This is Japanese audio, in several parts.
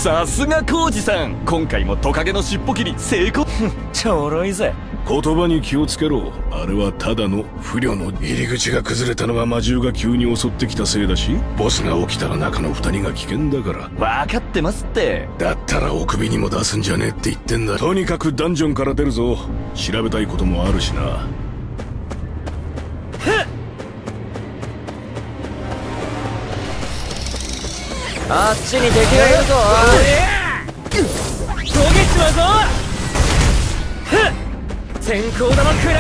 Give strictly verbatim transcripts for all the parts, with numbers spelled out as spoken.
さすが浩二さん、今回もトカゲの尻尾切り成功。ちょろいぜ。 言葉に気をつけろ。あれはただの不慮の入り口が崩れたのは魔獣が急に襲ってきたせいだし、ボスが起きたら中の二人が危険だから。 分かってますって。だったらお首にも出すんじゃねえって言ってんだ。とにかくダンジョンから出るぞ。調べたいこともあるしな。 あっちに敵がいるぞ。 焦げちまうぞ。先行玉食らいやがれ。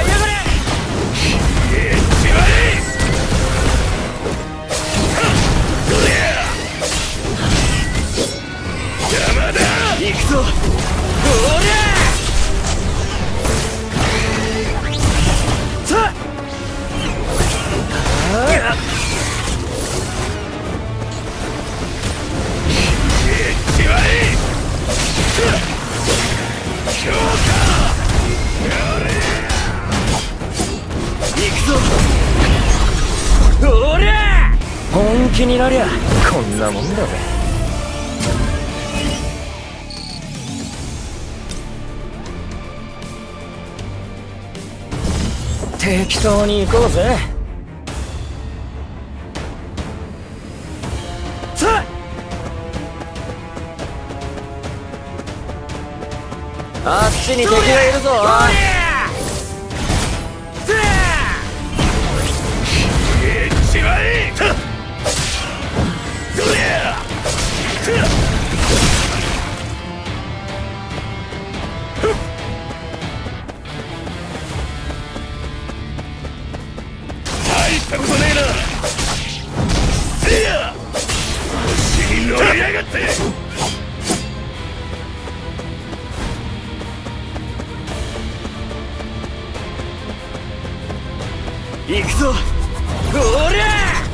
邪魔だ。行くぞ。おりゃ。さあ。 おりゃ。 本気になりゃこんなもんだぜ。適当に行こうぜ。 さあ、あっちに敵がいるぞ。 大したことねえな。せや星に乗りやがって。行くぞ。おりゃ。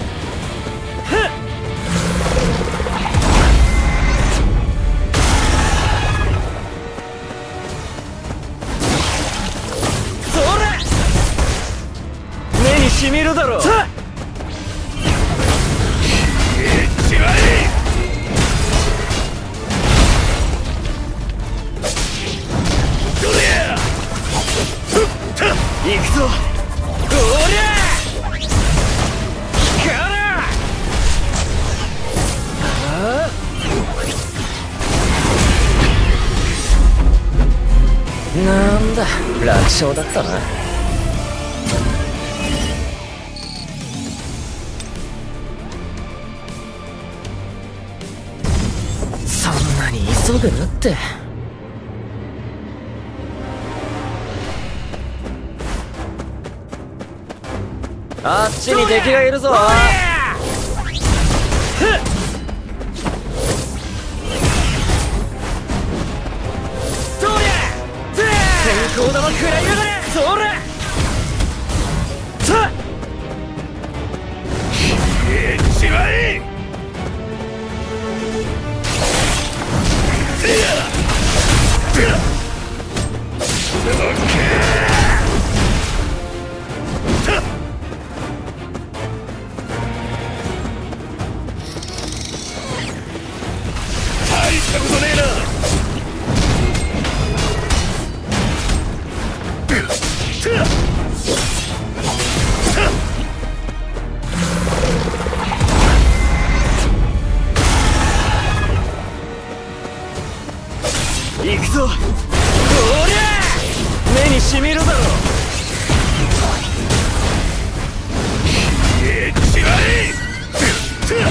しみるだろう。 さあ一番いい。どれや。行くぞ。おりゃ。からあなんだ、楽勝だったな。急ぐなって。あっちに敵がいるぞ。 先行玉食らいやがれ。それさあ一番いい。大したことねえな。行くぞ。おりゃ。 目にしみるだろう。 一番いい。オッケー。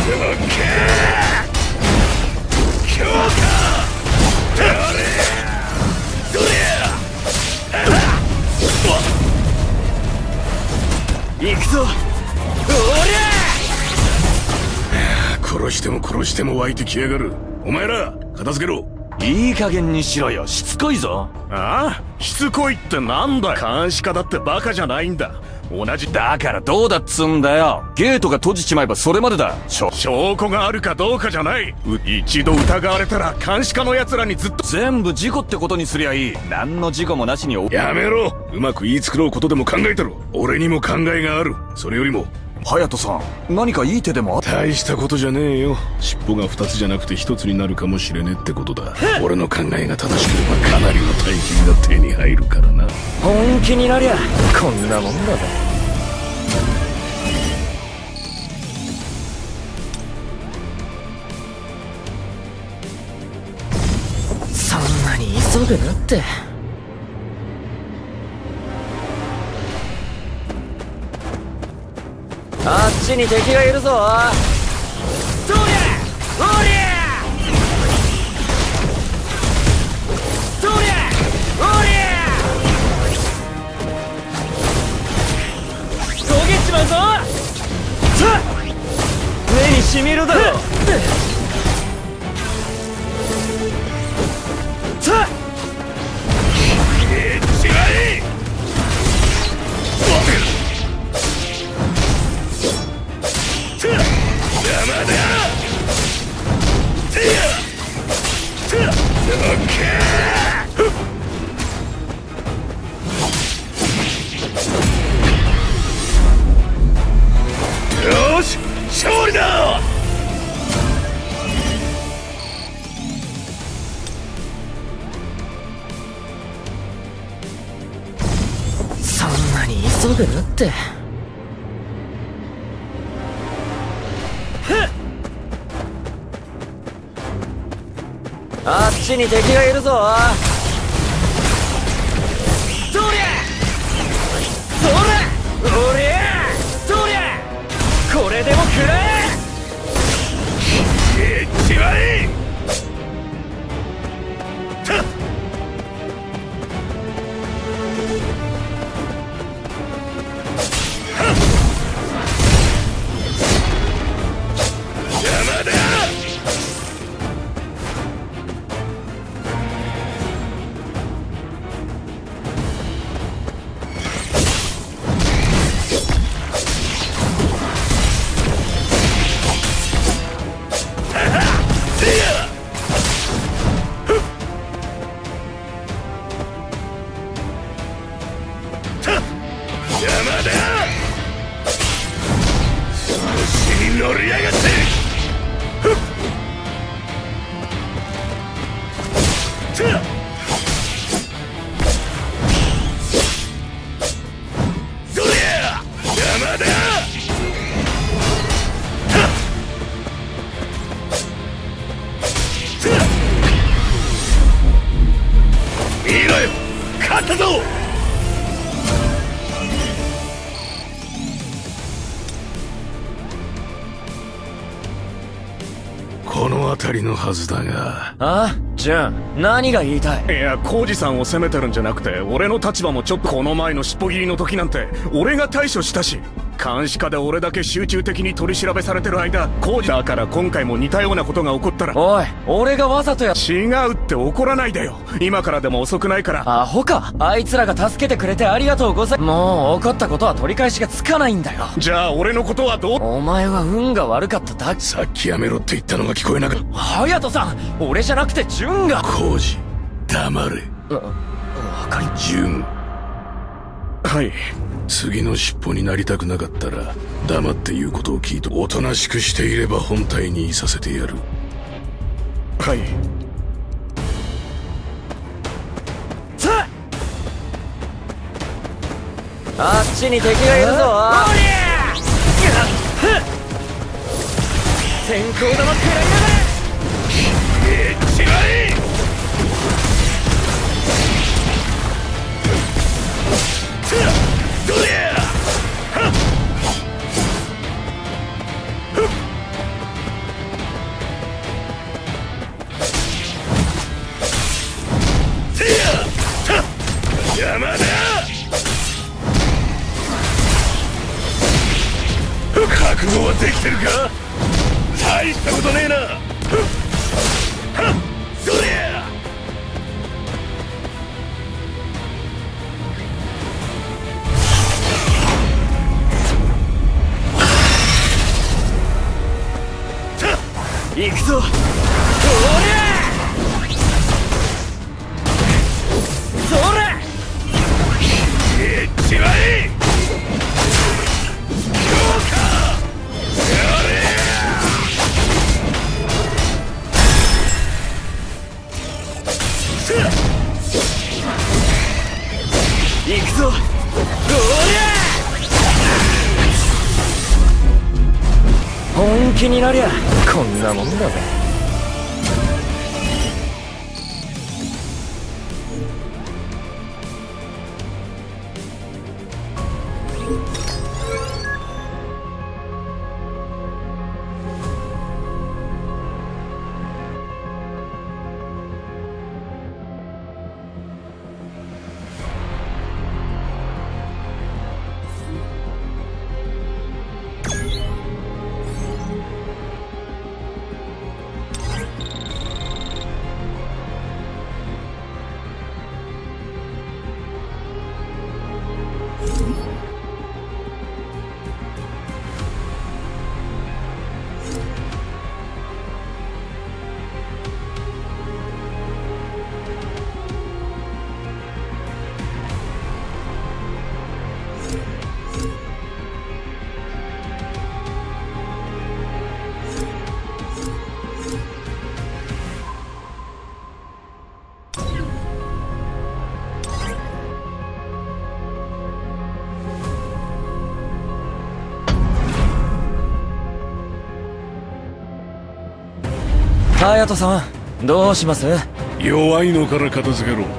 強化。どれ。どれ。行くぞ。おりゃ。殺しても殺しても湧いてきやがる。お前ら片付けろ。いい加減にしろよ。しつこいぞ。 ああ、しつこいってなんだよ。監視家だってバカじゃないんだ。同じだからどうだっつんだよ。ゲートが閉じちまえばそれまでだ。 証拠があるかどうかじゃない。一度疑われたら監視家の奴らにずっと全部事故ってことにすりゃいい。何の事故もなしに。 やめろ。うまく言い繕うことでも考えてろ。俺にも考えがある。それよりも隼人さん、何かいい手でもあ？ 大したことじゃねえよ。尻尾が二つじゃなくて一つになるかもしれねえってことだ。俺の考えが正しければかなりの大金が手に入るからな。 本気になりゃこんなもんだぜ。そんなに急ぐなって。あっちに敵がいるぞ。そりゃおりゃそりゃおりゃ焦げちまうぞ。さあ目にしみるだろ。さあえっちまえ。よし勝利だ。 そんなに急ぐなって。あっちに敵がいるぞ。そりゃそらおりゃそりゃこれでも食らえ。 えっちまえ。たっ邪魔だ。乗りやがって。そりゃ邪魔だ。見ろよ、勝ったぞ。 この辺りのはずだが。 あジュン、何が言いたい？ いや、浩二さんを責めてるんじゃなくて、俺の立場もちょっと。この前の尻尾切りの時なんて俺が対処したし、監視下で俺だけ集中的に取り調べされてる間、浩二だから今回も似たようなことが起こったら。 おい、俺がわざとや。 違うって怒らないでよ。今からでも遅くないから。 アホか。あいつらが助けてくれてありがとうござい。もう起こったことは取り返しがつかないんだよ。 じゃあ俺のことはどう？ お前は運が悪かっただけ。 さっきやめろって言ったのが聞こえなかった。 隼人さん、俺じゃなくてジュンが。 浩二、黙れ。 わかり。 ジュン、 はい。 次の尻尾になりたくなかったら黙って言うことを聞いて、おとなしくしていれば本体にいさせてやる。 はい。 さあ、あっちに敵がいるぞ。おりゃ先行玉食らいながら。 えっちまえ。どりゃ邪魔だ。覚悟はできてるか。大したことねえな。そりゃ行くぞ。おりゃそれえっちまえ。強化本気になりゃこんなもんだぜ。隼人さん、どうします？ 弱いのから片付けろ。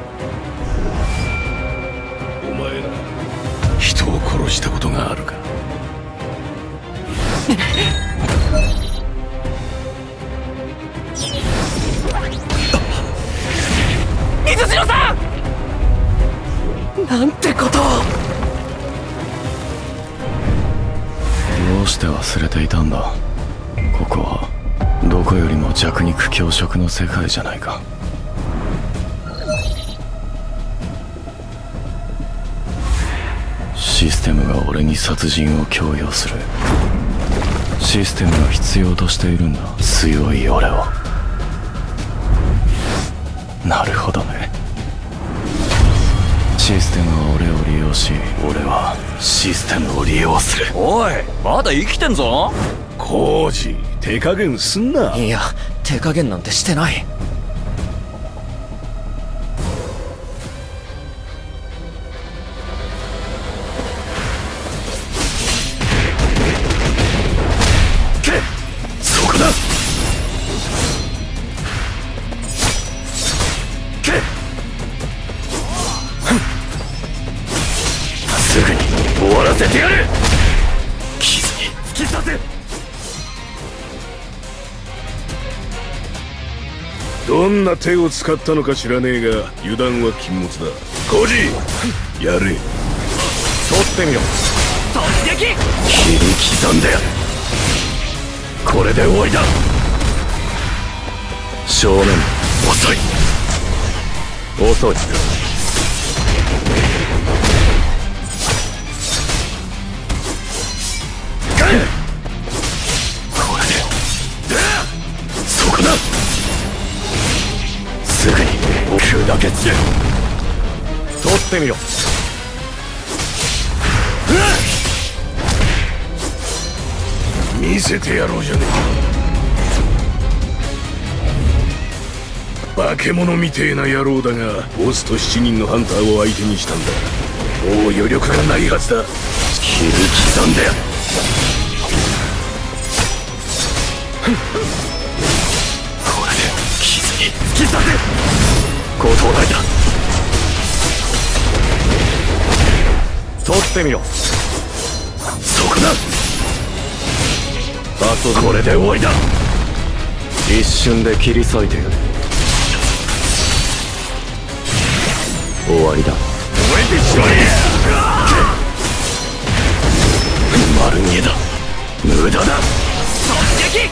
お前ら人を殺したことがあるか？ 水城さん！なんてことを！ どうして忘れていたんだ。ここはどこよりも弱肉強食の世界じゃないか。システムが俺に殺人を強要する。システムが必要としているんだ、強い俺を。なるほどね。システムは俺を利用し、俺はシステムを利用する。 おい、まだ生きてんぞ。 コウジ、手加減すんな。 いや、手加減なんてしてない。 そこだ。すぐに終わらせてやる。傷に突き刺せ。どんな手を使ったのか知らねえが、油断は禁物だ。コウジ、やれ。取ってみろ。 突撃！ 切り刻んでやる。これで終わりだ。正面遅い遅い。これでそこだ。すぐに砕けつけ。取ってみろ。見せてやろうじゃねえか。化け物みてえな野郎だが、ボスと七人のハンターを相手にしたんだ。もう余力がないはずだ。切り刻んでやる。これで傷に突き刺せ。ご到来だ。取ってみろ。そこだ。これで終わりだ。一瞬で切り裂いてやる。終わりだ。燃えてしまえ。丸見えだ。無駄だ。 突撃！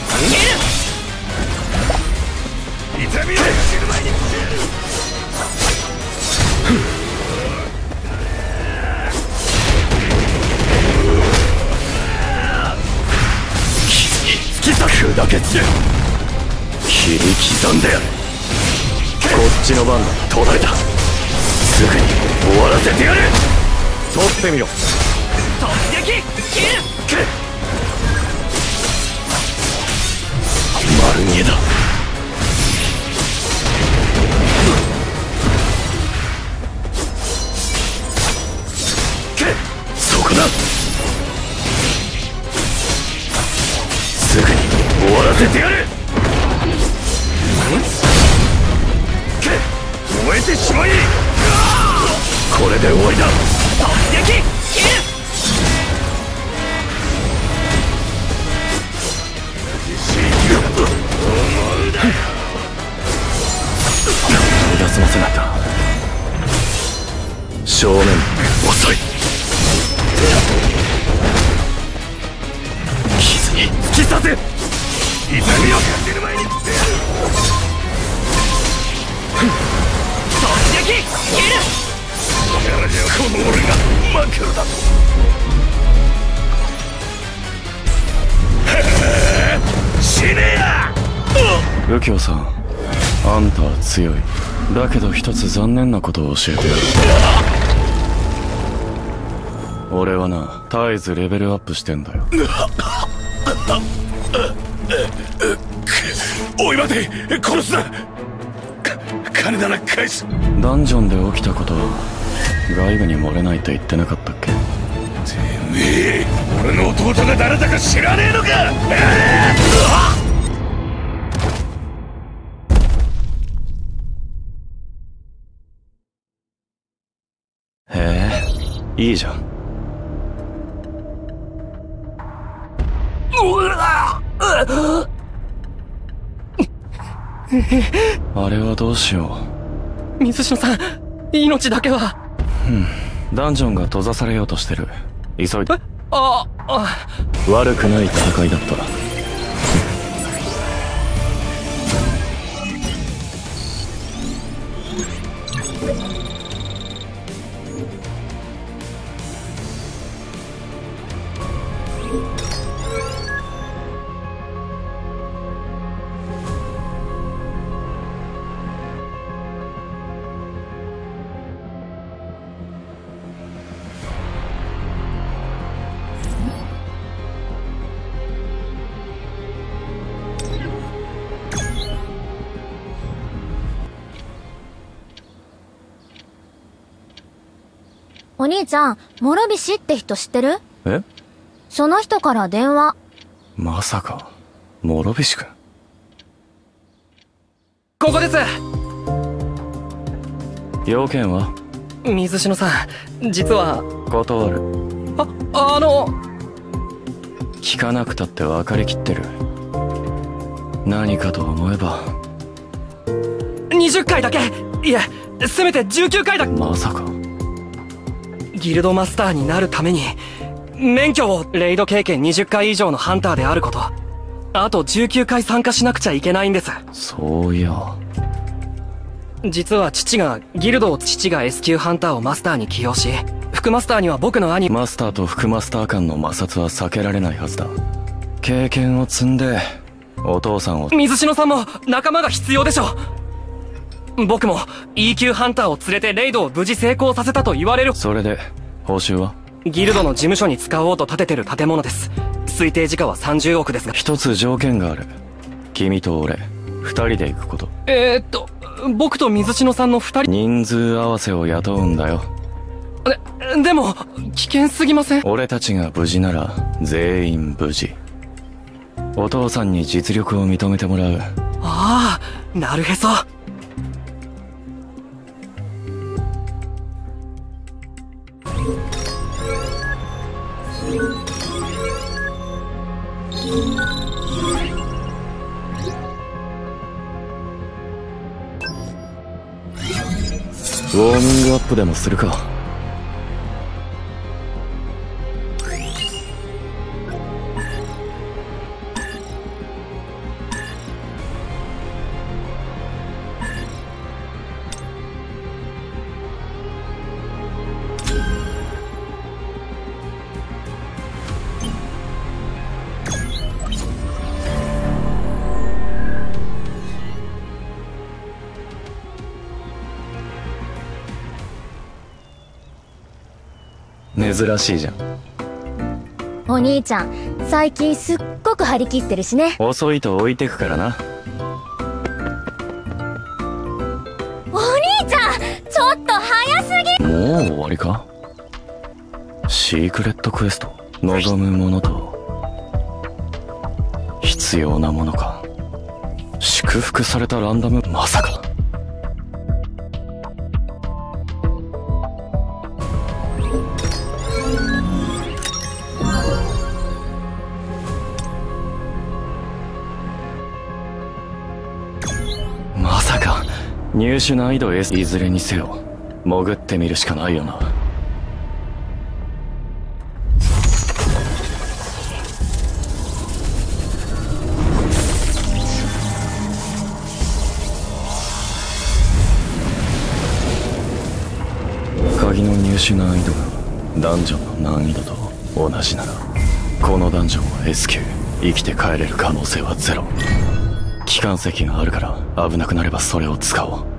痛みを知る前に来てやる。砕けつけ。切り刻んでやる。こっちの番だ。途絶えた。すぐに終わらせてやる。取ってみろ。 突撃！切る！ 丸見えだ。そこだ。すぐせてやる。燃えてしまい。これで終わりだ。 突撃切る。 休ませないんだ。正面遅い。傷に突き刺せ。 痛みを感じる前にってやる。 突撃切る。 力じゃこの俺が負けるだと。死ねや。 右京さん、あんたは強い。だけど一つ残念なことを教えてやる。俺はな、絶えずレベルアップしてんだよ。 おい待て、殺すな。金なら返す。 ダンジョンで起きたことは外部に漏れないと言ってなかったっけ。 てめえ、俺の弟が誰だか知らねえのか。 へえ、いいじゃん。あれはどうしよう。水篠さん、命だけは。 うん、ダンジョンが閉ざされようとしてる。急いで。 ああ、 悪くない戦いだった。 お兄ちゃん、諸菱って人知ってる？ え？ その人から電話。 まさか、諸菱君？ ここです。 要件は？ 水篠さん、実は。 断る。 あ、あの。 聞かなくたって分かりきってる。何かと思えば。 にじゅっかいだけ。いえ、せめてじゅうきゅうかいだ。 まさか。 ギルドマスターになるために免許をレイド経験にじゅっかい以上のハンターであること、あとじゅうきゅうかい参加しなくちゃいけないんです。 そういや、 実は父がギルドを父が エス 級ハンターをマスターに起用し、副マスターには僕の兄。 マスターと副マスター間の摩擦は避けられないはずだ。経験を積んでお父さんを。 水篠さんも仲間が必要でしょう。僕も イー 級ハンターを連れてレイドを無事成功させたと言われる。 それで報酬は？ ギルドの事務所に使おうと建ててる建物です。推定時価はさんじゅうおくですが。 一つ条件がある。君と俺二人で行くこと。 えー、っと僕と水篠さんの二人。 人数合わせを雇うんだよ。 で、でも危険すぎません？ 俺たちが無事なら全員無事。お父さんに実力を認めてもらう。 ああ、なるへそ。 ウォーミングアップでもするか。珍しいじゃん。 お兄ちゃん、最近すっごく張り切ってるしね。 遅いと置いてくからな。 お兄ちゃん、ちょっと早すぎ。 もう終わりか？シークレットクエスト、望むものと必要なものか。 祝福されたランダム、まさか。まさか入手難易度 S、 いずれにせよ潜ってみるしかないよな。鍵の入手難易度がダンジョンの難易度と同じなら、このダンジョンは エス 級、生きて帰れる可能性はゼロ。機関石があるから危なくなればそれを使おう。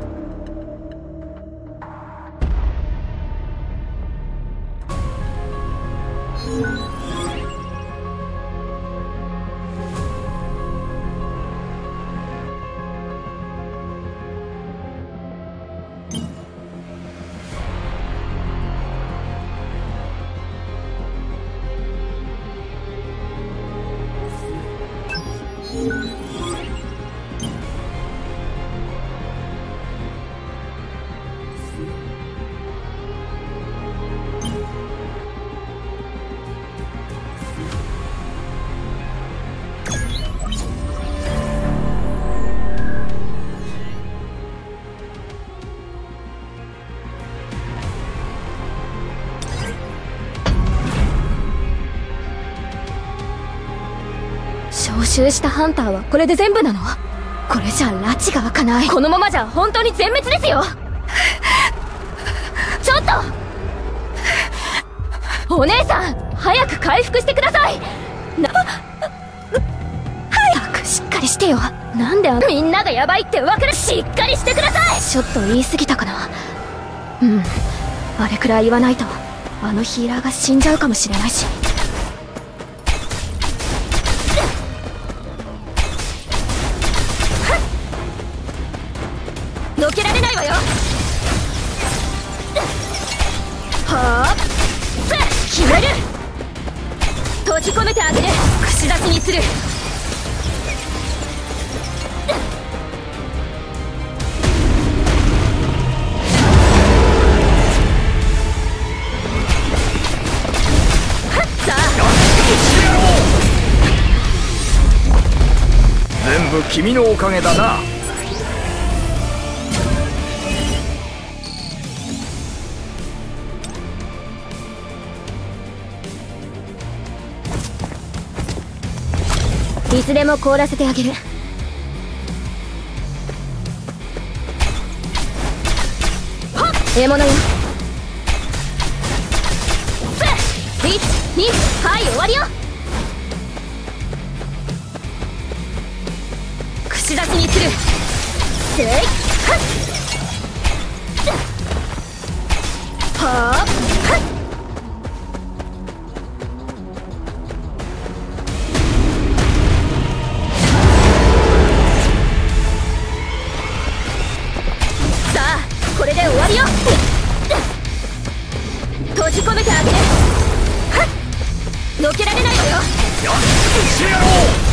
招集したハンターはこれで全部なの？これじゃ拉致が開かない。このままじゃ本当に全滅ですよ。ちょっとお姉さん、早く回復してください。な早くしっかりしてよ。なんであみんながヤバいって分かる。しっかりしてください。ちょっと言い過ぎたかな。うん、あれくらい言わないとあのヒーラーが死んじゃうかもしれないし。のけられないわよ。はあ、決める。閉じ込めてあげる。串刺しにする。さあ全部君のおかげだな。 いつでも凍らせてあげる。はっ、獲物よ。いち、に、はい、終わりよ。串刺しにする。せい、はっ、はあ、はっ。これで終わりよ。閉じ込めてあげる。はっ、のけられないわよ。 よし、してやろ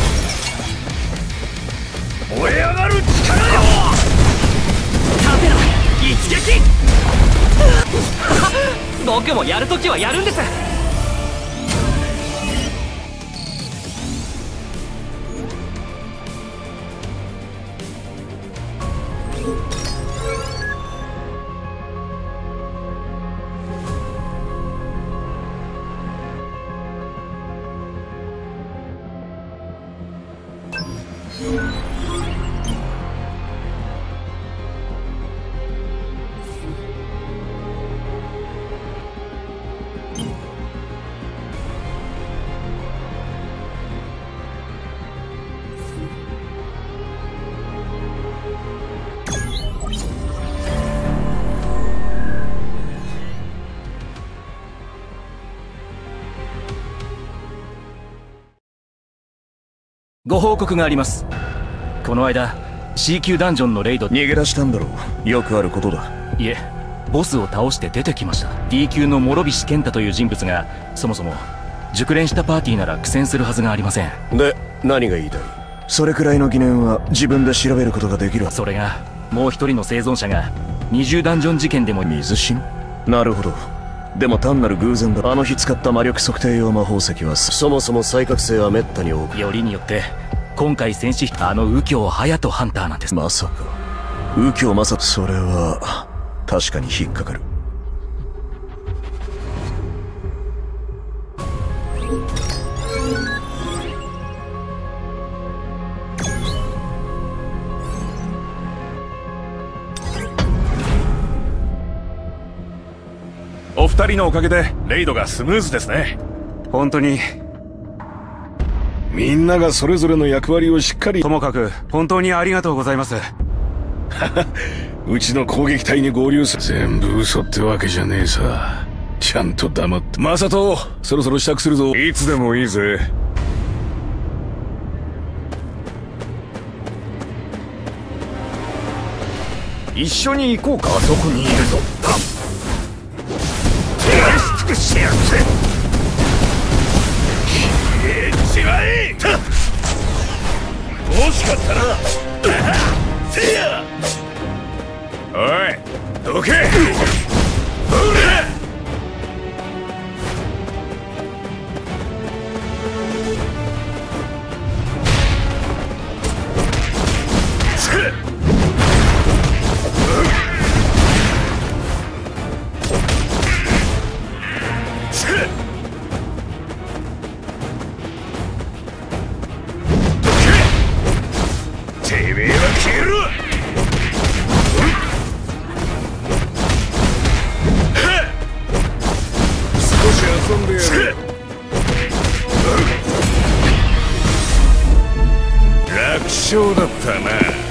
う。燃え上がる力よ。 立てろ一撃。僕もやるときはやるんです。ご報告があります。この間 C 級ダンジョンのレイド。 逃げ出したんだろう。よくあることだ。 いえ、ボスを倒して出てきました。 D 級の諸菱健太という人物が、そもそも熟練したパーティーなら苦戦するはずがありません。 で、何が言いたい？ それくらいの疑念は自分で調べることができる。 それがもう一人の生存者が二重ダンジョン事件でも水死なるほど。でも単なる偶然だ。あの日使った魔力測定用魔法石はそもそも再覚醒は滅多に多く、 よりによって今回戦死あの右京隼人ハンターなんです。 まさか右京まさそれは確かに引っかかる。 お二人のおかげでレイドがスムーズですね。 本当にみんながそれぞれの役割をしっかり。 ともかく本当にありがとうございます。 うちの攻撃隊に合流する。全部嘘ってわけじゃねえさ。ちゃんと黙って。マサト、そろそろ支度するぞ。 いつでもいいぜ。一緒に行こうか。あそこにいるぞ。やり尽くしてやるぜ。消えちまえ。惜しかったな。せや。おい、どけ。ほら。楽勝だったな。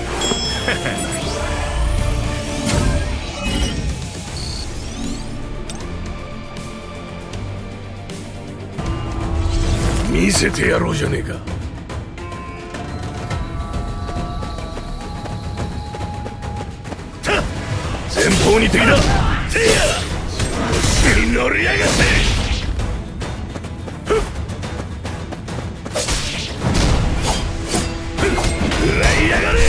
見せてやろうじゃねえか。前方に敵だ。せや、調子に乗りやがって。やがれ。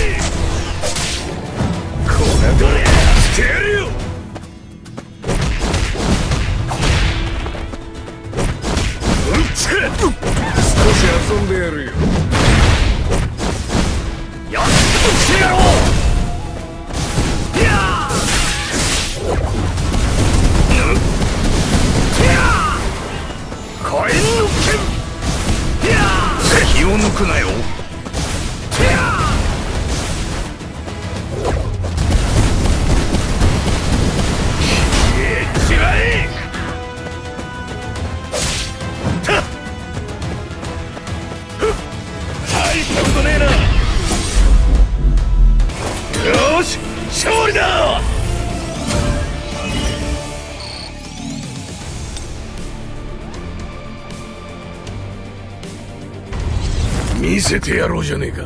これどれしてやるよ。少し遊んでやるよ。やっとしてやろう。いや火炎の剣。いや敵を抜くなよ。よし、勝利だ。見せてやろうじゃねえか。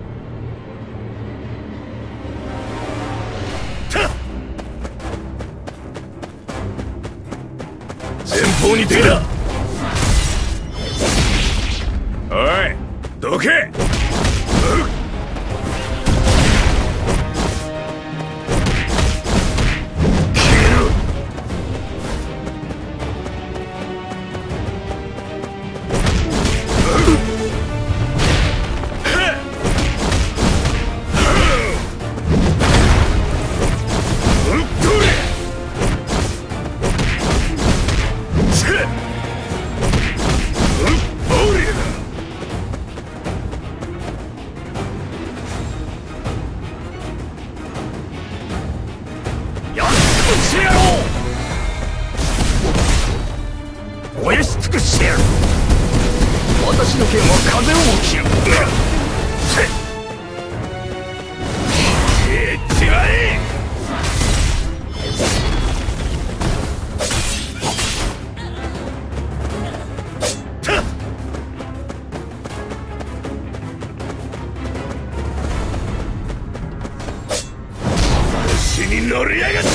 前方に敵だ。おい、どけ。燃やし尽くしてやる。私の剣は風を切る。えっちまえ。星に乗りやがって。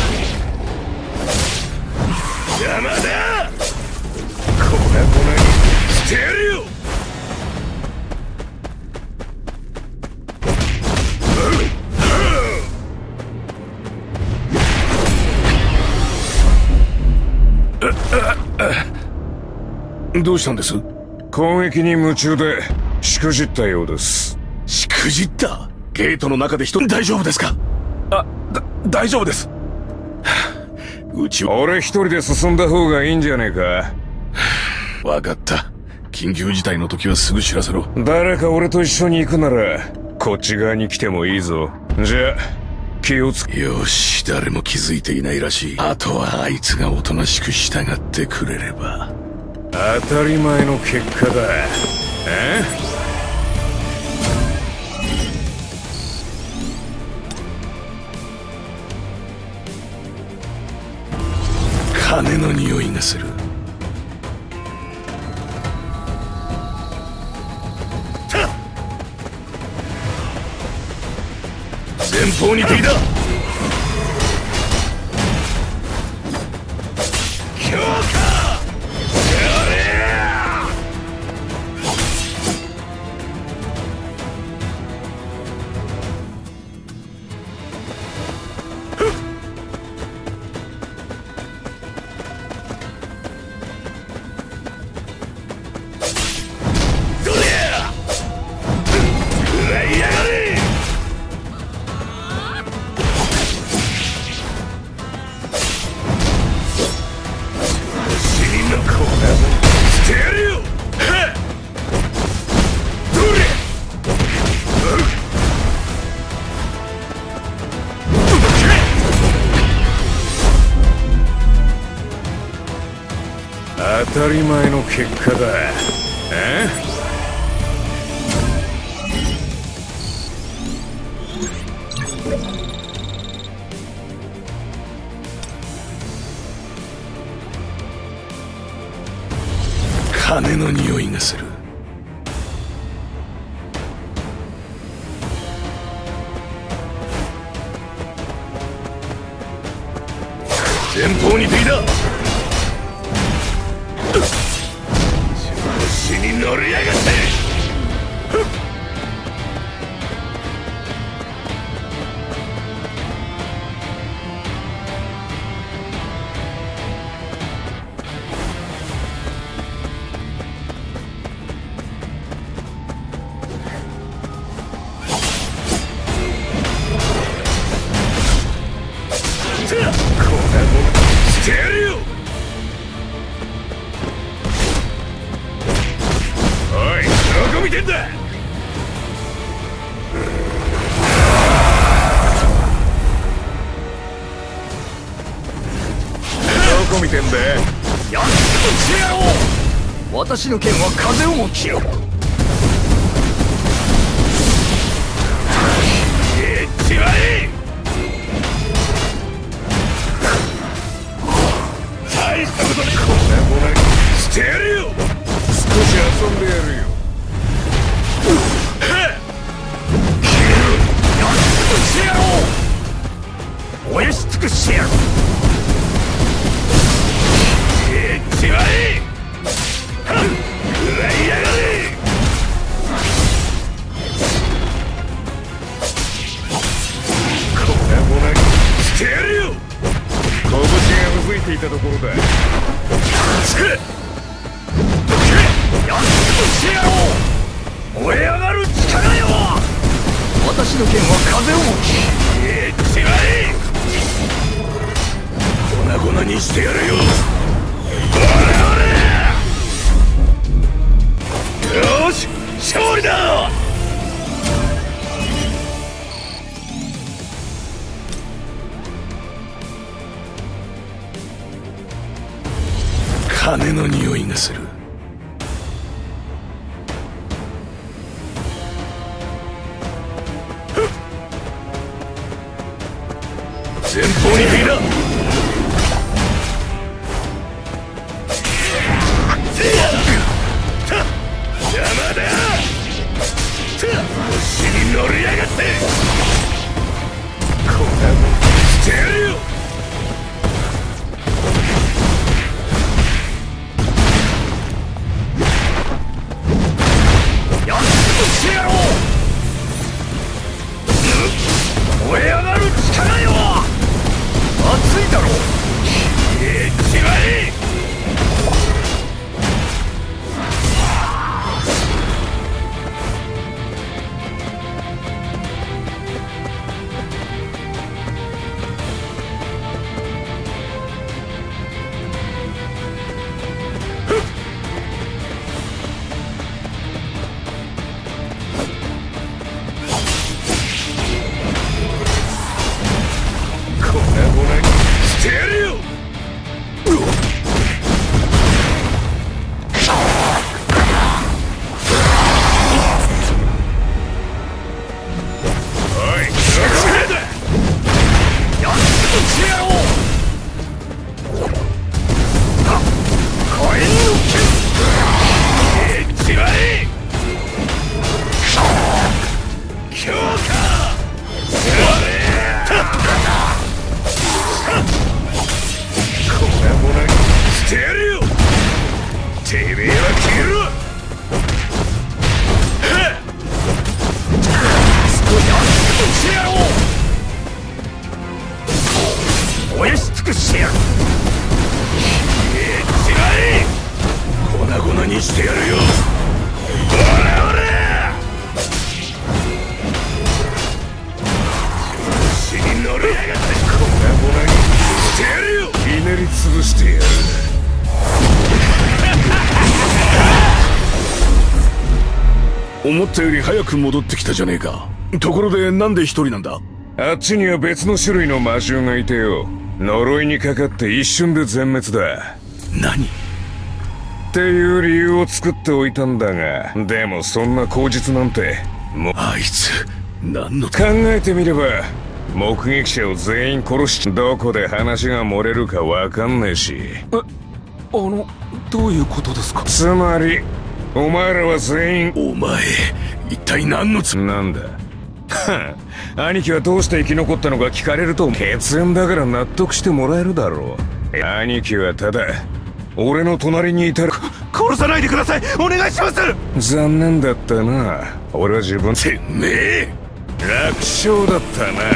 邪魔だ。粉々にしてやるよ。 どうしたんです？ 攻撃に夢中でしくじったようです。 しくじった？ゲートの中で人大丈夫ですか？あ、だ、大丈夫です。うちは俺一人で進んだ方がいいんじゃねえか。 わかった。緊急事態の時はすぐ知らせろ。 誰か俺と一緒に行くならこっち側に来てもいいぞ。じゃあ気をつけ。 よし、誰も気づいていないらしい。あとはあいつがおとなしく従ってくれれば。 当たり前の結果だ。え？ 金の匂いがする。前方に敵だ。強化やれ。どりゃ食らいやがれ。 当たり前の結果だ。え？ 金の匂いがする。前方に敵だ。調子に乗りやがって。見てんだ。どこ見てんだ。やっとしてやろう。私の剣は風をも切る。えっちまえ。大したことね。こんなものにしてやるよ。少し遊んでやるよ。してやろう。燃やし尽くしてやる。えっちまえ。食らいやがれ。こんなものにしてやるよ。拳がうずいていたところだ。つくどけ。やっとしてやろう。燃え上がる力よ。私の剣は風をもき。えっちまえ。粉々にしてやるよ。おれおれ。よし、勝利だ。金の匂いがする。前方に敵だ。邪魔だ。星に乗りやがって。こんなもんしてやるよ。やっとしてやろう。燃え上がる力よ。熱いだろ。えっちまえ。 思ったより早く戻ってきたじゃねえか。ところでなんで一人なんだ？ あっちには別の種類の魔獣がいてよ。呪いにかかって一瞬で全滅だ。 何？ っていう理由を作っておいたんだが、でもそんな口実なんてもうあいつ何の考えてみれば目撃者を全員殺し、どこで話が漏れるかわかんねえし。え、 あのどういうことですか？ つまりお前らは全員。 お前一体何のつなんだ兄貴はどうして生き残ったのか聞かれると血縁だから納得してもらえるだろう。兄貴はただ俺の隣にいたら殺さないでください、お願いします。 残念だったな。俺は自分てめえ楽勝だったな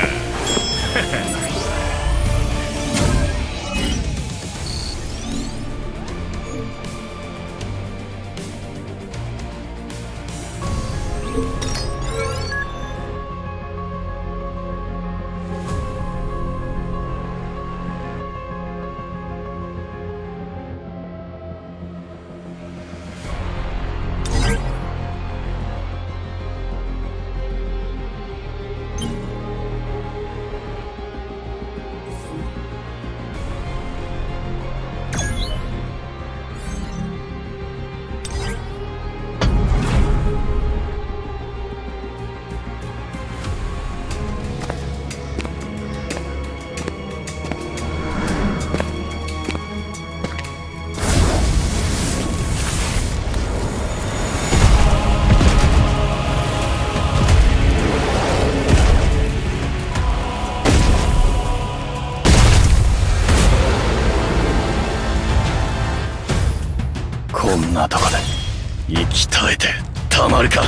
こんなとこで息絶えてたまるか。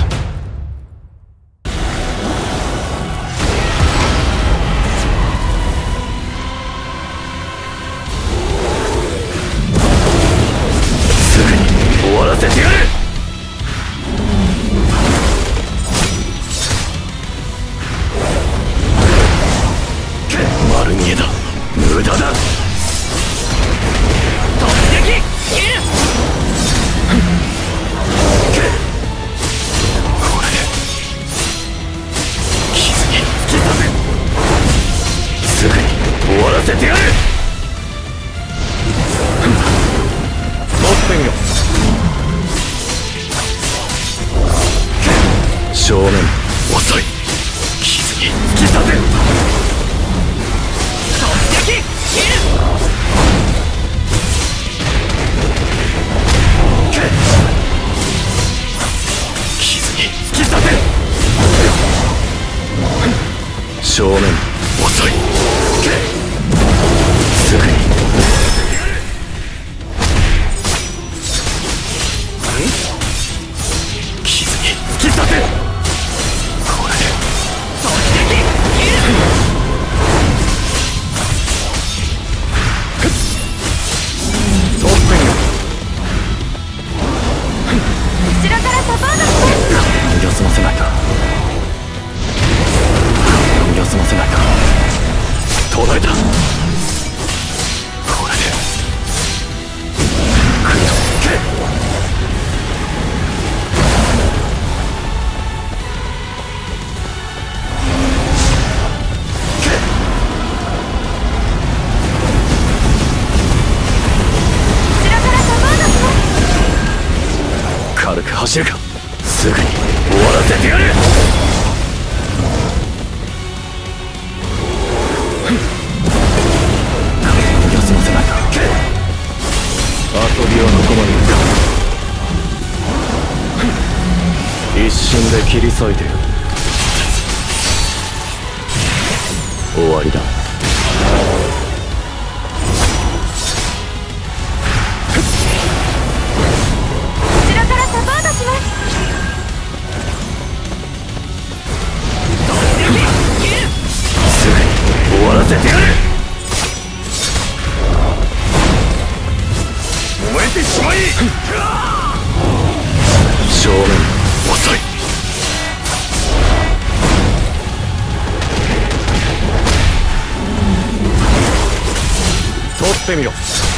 すぐに終わらせてやる。丸見えだ、無駄だ。すぐに終わらせてやる。 持ってみろ。 正面遅い。傷に突き刺せ。傷に突き刺せ。正面遅い。すぐに傷に突き刺せ。これで取ってみろ。 後ろからサポートして。 休ませないか。休ませないか。途絶えた。これで来るぞ。 後ろからサポートして。 軽く走るか。すぐに終わらせてやる。休ませないか。 遊びはここまでいくか。一瞬で切り裂いてやる。終わりだ。 後ろからサポートします。 すぐに終わらせてやる。燃えてしまい。正面遅い。 取ってみろ。